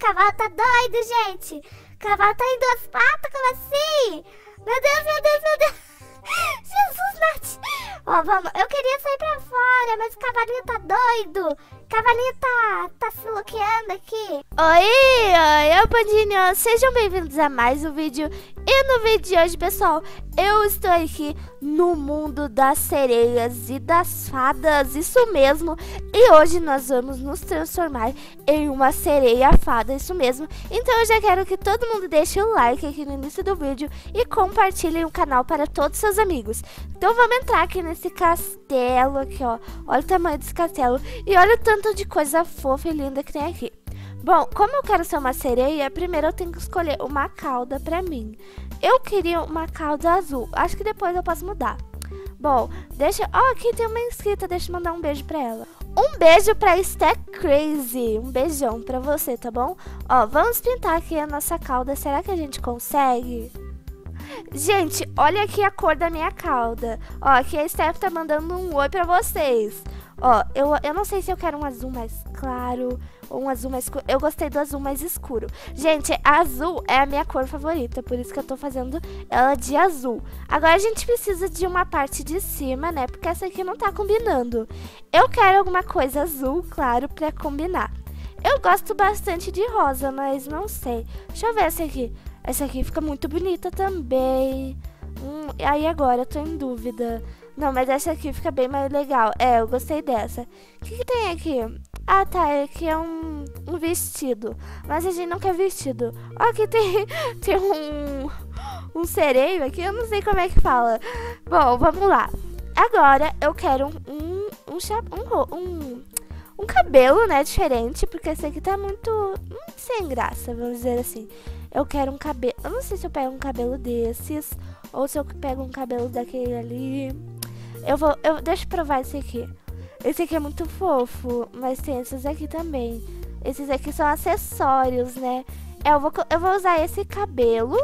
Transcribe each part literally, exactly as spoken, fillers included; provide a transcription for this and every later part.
cavalo tá doido, gente. O cavalo tá em duas patas, como assim? Meu Deus, meu Deus, meu Deus. Jesus, Nath. Ó, vamos. Eu queria sair pra fora, mas o cavalinho tá doido. O cavalinho tá, tá se bloqueando aqui. Oi, oi, oi, Pandinho. Sejam bem-vindos a mais um vídeo. E no vídeo de hoje, pessoal, eu estou aqui no mundo das sereias e das fadas, isso mesmo. E hoje nós vamos nos transformar em uma sereia fada, isso mesmo. Então eu já quero que todo mundo deixe o like aqui no início do vídeo e compartilhem o canal para todos os seus amigos. Então vamos entrar aqui nesse castelo aqui, ó. Olha o tamanho desse castelo e olha o tanto de coisa fofa e linda que tem aqui. Bom, como eu quero ser uma sereia, primeiro eu tenho que escolher uma cauda pra mim. Eu queria uma cauda azul, acho que depois eu posso mudar. Bom, deixa... Ó, oh, aqui tem uma inscrita, deixa eu mandar um beijo pra ela. Um beijo pra Stack Crazy, um beijão pra você, tá bom? Ó, vamos pintar aqui a nossa cauda, será que a gente consegue? Gente, olha aqui a cor da minha cauda. Ó, aqui a Steph tá mandando um oi pra vocês. Ó, eu, eu não sei se eu quero um azul mais claro ou um azul mais escuro. Eu gostei do azul mais escuro. Gente, azul é a minha cor favorita, por isso que eu tô fazendo ela de azul. Agora a gente precisa de uma parte de cima, né? Porque essa aqui não tá combinando. Eu quero alguma coisa azul, claro, pra combinar. Eu gosto bastante de rosa, mas não sei. Deixa eu ver essa aqui. Essa aqui fica muito bonita também. Hum, aí agora eu tô em dúvida. Não, mas essa aqui fica bem mais legal. É, eu gostei dessa. O que, que tem aqui? Ah, tá. Aqui é um, um vestido. Mas a gente não quer vestido. Ó, aqui tem, tem um, um sereio aqui. Eu não sei como é que fala. Bom, vamos lá. Agora eu quero um, um, um, um, um, um cabelo, né, diferente. Porque esse aqui tá muito, muito sem graça, vamos dizer assim. Eu quero um cabelo... Eu não sei se eu pego um cabelo desses ou se eu pego um cabelo daquele ali. Eu vou... Eu, deixa eu provar esse aqui. Esse aqui é muito fofo, mas tem esses aqui também. Esses aqui são acessórios, né? Eu vou, eu vou usar esse cabelo.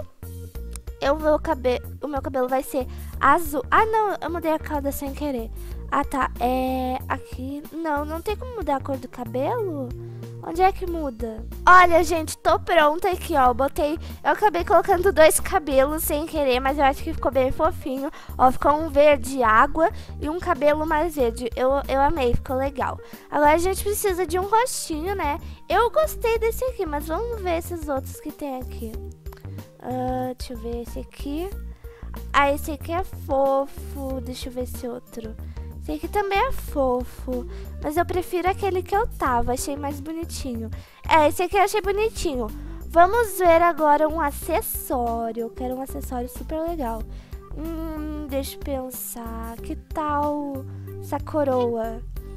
Eu vou cabe, o meu cabelo vai ser azul. Ah, não, eu mudei a cauda sem querer. Ah, tá. É... Aqui... Não, não tem como mudar a cor do cabelo? Onde é que muda? Olha, gente, tô pronta aqui, ó. Botei... Eu acabei colocando dois cabelos sem querer, mas eu acho que ficou bem fofinho. Ó, ficou um verde água e um cabelo mais verde. Eu, eu amei, ficou legal. Agora a gente precisa de um rostinho, né? Eu gostei desse aqui, mas vamos ver esses outros que tem aqui. Uh, deixa eu ver esse aqui. Ah, esse aqui é fofo. Deixa eu ver esse outro. Esse aqui também é fofo, mas eu prefiro aquele que eu tava, achei mais bonitinho. É, esse aqui eu achei bonitinho. Vamos ver agora um acessório. Eu quero um acessório super legal. Hum, deixa eu pensar. Que tal essa coroa?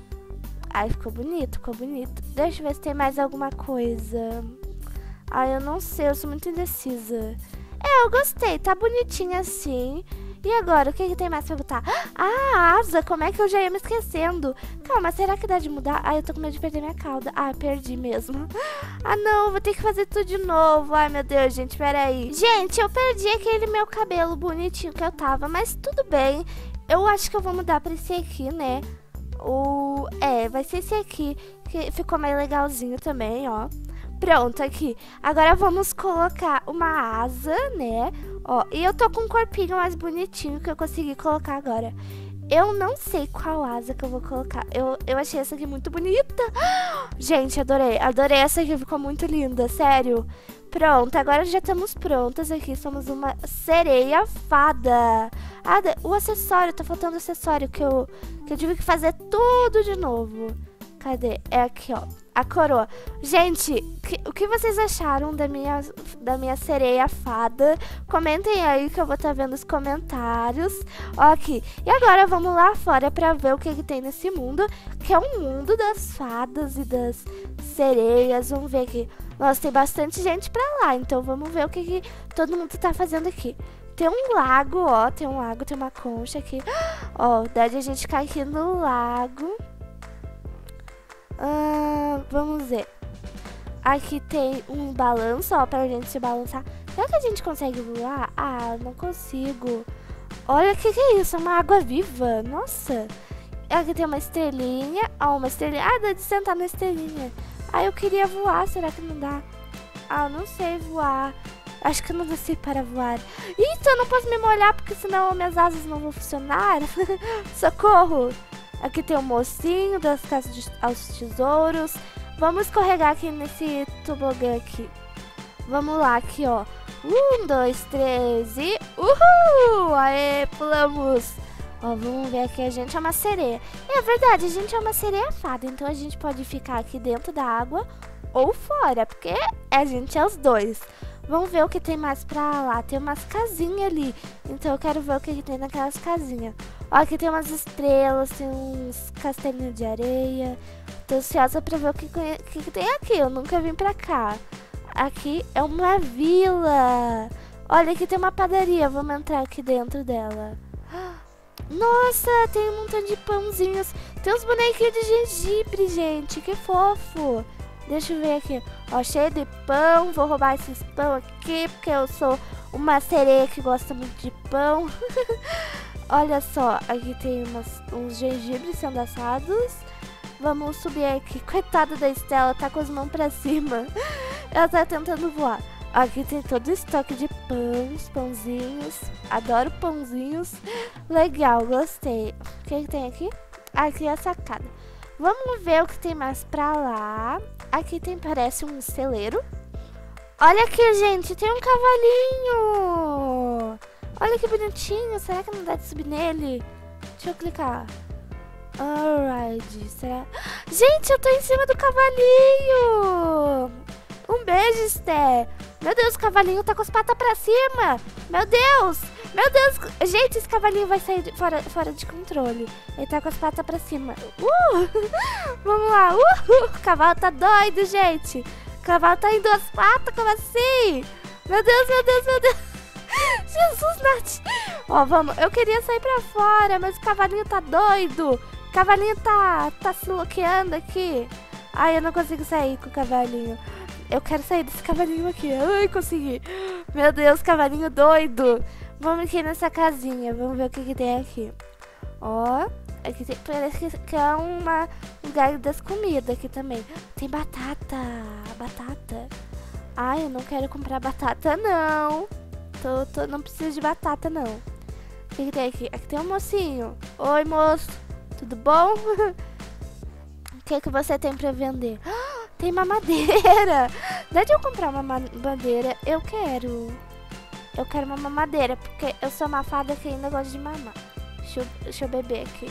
Ai, ficou bonito, ficou bonito. Deixa eu ver se tem mais alguma coisa. Ai, eu não sei, eu sou muito indecisa. É, eu gostei, tá bonitinho assim. E agora, o que, que tem mais pra botar? Ah, a asa, como é que eu já ia me esquecendo? Calma, será que dá de mudar? Ai, eu tô com medo de perder minha cauda. Ah, perdi mesmo. Ah, não, vou ter que fazer tudo de novo. Ai, meu Deus, gente, peraí. Gente, eu perdi aquele meu cabelo bonitinho que eu tava, mas tudo bem. Eu acho que eu vou mudar pra esse aqui, né? O... É, vai ser esse aqui, que ficou mais legalzinho também, ó. Pronto, aqui. Agora vamos colocar uma asa, né? Ó, e eu tô com um corpinho mais bonitinho que eu consegui colocar agora. Eu não sei qual asa que eu vou colocar. Eu, eu achei essa aqui muito bonita. Gente, adorei. Adorei essa aqui, ficou muito linda, sério. Pronto, agora já estamos prontas aqui. Somos uma sereia fada. Ah, o acessório, tá faltando acessório que eu, que eu tive que fazer tudo de novo. Cadê? É aqui, ó. A coroa. Gente, que, o que vocês acharam da minha, da minha sereia fada? Comentem aí que eu vou estar vendo os comentários. Ó, aqui. E agora vamos lá fora pra ver o que, que tem nesse mundo. Que é um mundo das fadas e das sereias. Vamos ver aqui. Nossa, tem bastante gente pra lá. Então vamos ver o que, que todo mundo tá fazendo aqui. Tem um lago, ó. Tem um lago, tem uma concha aqui. Ó, dá de a gente cair aqui no lago. Ah, vamos ver. Aqui tem um balanço, ó, pra gente se balançar. Será que a gente consegue voar? Ah, não consigo. Olha, o que, que é isso? É uma água viva. Nossa. Aqui tem uma estrelinha. Ó, uma estrelinha. Ah, dá de sentar na estrelinha. Ah, eu queria voar. Será que não dá? Ah, não sei voar. Acho que eu não nasci para voar. Eita, eu não posso me molhar porque senão minhas asas não vão funcionar. Socorro. Aqui tem o mocinho das casas de, aos tesouros. Vamos escorregar aqui nesse tobogã aqui. Vamos lá, aqui, ó. Um, dois, três e... Uhul! Aê, pulamos. Ó, vamos ver aqui. A gente é uma sereia. É verdade, a gente é uma sereia fada. Então a gente pode ficar aqui dentro da água ou fora, porque a gente é os dois. Vamos ver o que tem mais pra lá. Tem umas casinhas ali. Então eu quero ver o que, que tem naquelas casinhas. Ó, aqui tem umas estrelas, tem uns castelinhos de areia. Tô ansiosa pra ver o que, que, que tem aqui. Eu nunca vim pra cá. Aqui é uma vila. Olha, aqui tem uma padaria. Vamos entrar aqui dentro dela. Nossa, tem um montão de pãozinhos. Tem uns bonequinhos de gengibre, gente. Que fofo. Deixa eu ver aqui. Ó, cheio de pão. Vou roubar esses pão aqui, porque eu sou uma sereia que gosta muito de pão. Olha só, aqui tem umas, uns gengibres sendo assados. Vamos subir aqui. Coitada da Estela, tá com as mãos pra cima. Ela tá tentando voar. Aqui tem todo o estoque de pães, pãozinhos. Adoro pãozinhos. Legal, gostei. O que, que tem aqui? Aqui é a sacada. Vamos ver o que tem mais pra lá. Aqui tem, parece um celeiro. Olha aqui, gente, tem um cavalinho. Olha que bonitinho. Será que não dá de subir nele? Deixa eu clicar. Alright, será? Gente, eu tô em cima do cavalinho. Um beijo, Esther. Meu Deus, o cavalinho tá com as patas pra cima. Meu Deus. Meu Deus. Gente, esse cavalinho vai sair fora, fora de controle. Ele tá com as patas pra cima. Uh! Vamos lá. Uh! O cavalo tá doido, gente. O cavalo tá em duas patas, como assim? Meu Deus, meu Deus, meu Deus. Jesus, Nath. Ó, vamos. Eu queria sair pra fora, mas o cavalinho tá doido. O cavalinho tá, tá se bloqueando aqui. Ai, eu não consigo sair com o cavalinho. Eu quero sair desse cavalinho aqui. Ai, consegui. Meu Deus, cavalinho doido. Vamos aqui nessa casinha. Vamos ver o que, que tem aqui. Ó, aqui tem, parece que é um lugar das comidas aqui também. Tem batata. Batata. Ai, eu não quero comprar batata, não. Tô, tô, não preciso de batata, não. O que, que tem aqui? Aqui tem um mocinho. Oi, moço. Tudo bom? O que, que você tem pra vender? Tem mamadeira. Dá de eu comprar uma mamadeira? Eu quero. Eu quero uma mamadeira, porque eu sou uma fada que ainda gosta de mamar. Deixa eu, deixa eu beber aqui.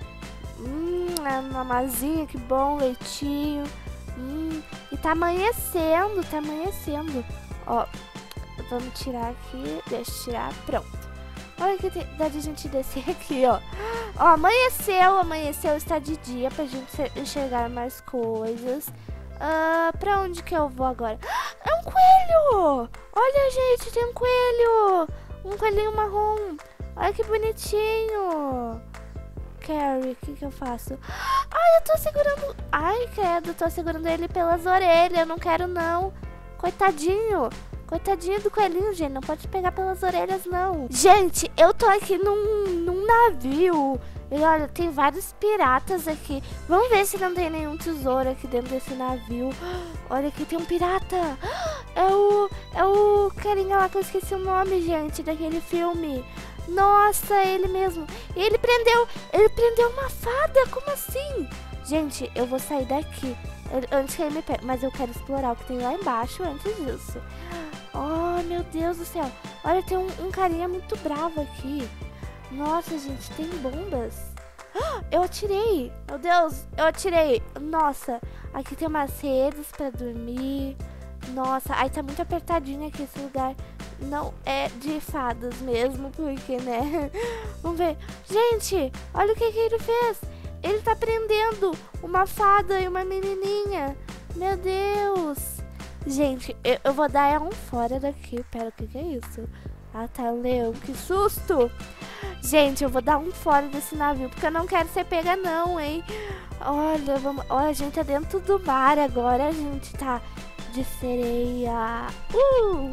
Hum, é uma mamazinha, que bom, leitinho. Hum, e tá amanhecendo, tá amanhecendo. Ó, vamos tirar aqui. Deixa eu tirar, pronto. Olha que tem, dá de a gente descer aqui, ó. Ó, amanheceu, amanheceu, está de dia pra gente enxergar mais coisas. Uh, pra onde que eu vou agora? É um coelho! Olha, gente, tem um coelho! Um coelhinho marrom. Olha que bonitinho. Carrie, o que que eu faço? Ai, eu tô segurando... Ai, credo, tô segurando ele pelas orelhas. Eu não quero, não. Coitadinho. Coitadinho do coelhinho, gente. Não pode pegar pelas orelhas, não. Gente, eu tô aqui num, num navio. E olha, tem vários piratas aqui. Vamos ver se não tem nenhum tesouro aqui dentro desse navio. Olha, aqui tem um pirata. É o, é o carinha lá que eu esqueci o nome, gente, daquele filme. Nossa, ele mesmo. E ele prendeu, ele prendeu uma fada. Como assim? Gente, eu vou sair daqui antes que ele me pegue. Mas eu quero explorar o que tem lá embaixo antes disso. Oh, meu Deus do céu. Olha, tem um, um carinha muito bravo aqui. Nossa, gente, tem bombas. Eu atirei. Meu Deus, eu atirei. Nossa, aqui tem umas redes pra dormir. Nossa, aí tá muito apertadinho aqui esse lugar. Não é de fadas mesmo, porque, né? Vamos ver. Gente, olha o que, que ele fez. Ele tá prendendo uma fada e uma menininha. Meu Deus. Gente, eu, eu vou dar um fora daqui. Pera, o que, que é isso? Ah, tá, um leão. Que susto. Gente, eu vou dar um fora desse navio, porque eu não quero ser pega não, hein? Olha, vamos... Olha, a gente tá dentro do mar agora. A gente tá de sereia. Uh!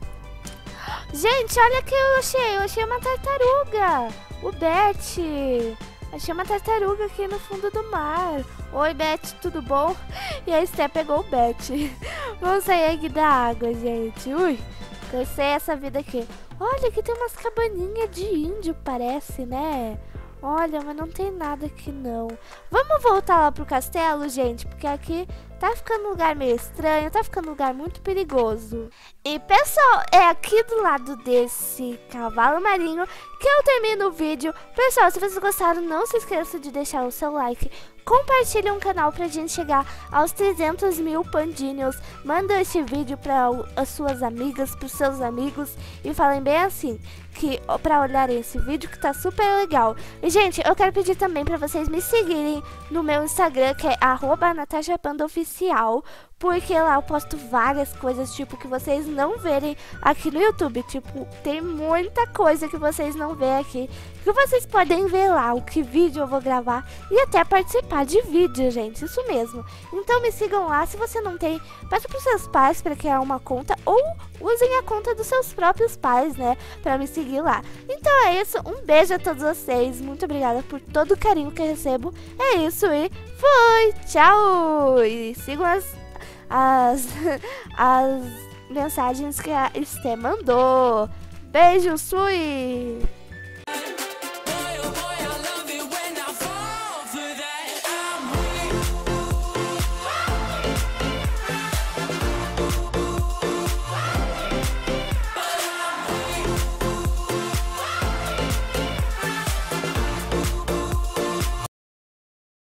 Gente, olha o que eu achei. Eu achei uma tartaruga. O Beth. Achei uma tartaruga aqui no fundo do mar. Oi, Beth, tudo bom? E a Esté pegou o Beth. Vamos sair aqui da água, gente. Ui, conhecer essa vida aqui. Olha, aqui tem umas cabaninhas de índio, parece, né? Olha, mas não tem nada aqui não. Vamos voltar lá pro castelo, gente, porque aqui tá ficando um lugar meio estranho, tá ficando um lugar muito perigoso. E pessoal, é aqui do lado desse cavalo marinho que eu termino o vídeo. Pessoal, se vocês gostaram, não se esqueça de deixar o seu like. Compartilhe um canal pra gente chegar aos trezentos mil pandinhos. Manda esse vídeo para as suas amigas, pros seus amigos e falem bem assim, que pra olharem esse vídeo que tá super legal. E gente, eu quero pedir também pra vocês me seguirem no meu Instagram, que é arroba natasha panda oficial, porque lá eu posto várias coisas, tipo, que vocês não verem aqui no YouTube. Tipo, tem muita coisa que vocês não vêem aqui, que vocês podem ver lá, o que vídeo eu vou gravar e até participar de vídeo, gente, isso mesmo. Então me sigam lá, se você não tem, peça pros seus pais para criar uma conta ou usem a conta dos seus próprios pais, né, para me seguir lá. Então é isso, um beijo a todos vocês, muito obrigada por todo o carinho que eu recebo. É isso e fui, tchau! E sigam as as, as mensagens que a Esté mandou. Beijo, Sui!